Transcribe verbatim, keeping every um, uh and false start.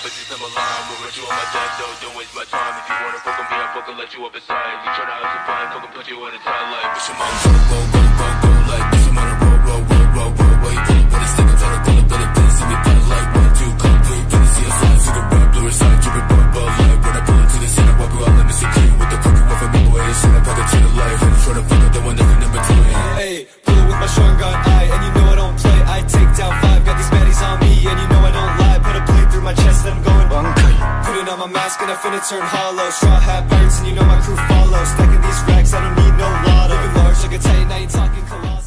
bitches, I'm alive. We'll run you on my deck, though, don't waste my time. If you wanna fuck on me, I'll fucking let you up inside. You tryna have some fun, fucking put you on a tie like bitch, I'm on go, go, go, go, go, like bitch, I'm on a roll, roll, roll, roll, roll, wait, pull up on a stick, I'm tryna pull up, pull up, pull up, see me fly like one, two, come through, finna see a slide, see the red, blue, inside, drippin', bubble, bubble, like when I pull up to the center, wipe you out, let me see clean. What the fuck you want from me, boy, this shit, I pack a chill life, and I'm tryna fuck up the one nothing in between. Hey, pull it with my short gun, eye, and you know I don't play, I take down five, got these baddies on me, and you know I don't lie, put a blade through my chest, then I'm going bunkai. Putting on my mask and I finna turn hollow, straw hat burns and you know my crew follows, stacking these racks, I don't need no lotto, living large like a titan, I ain't talking colossal.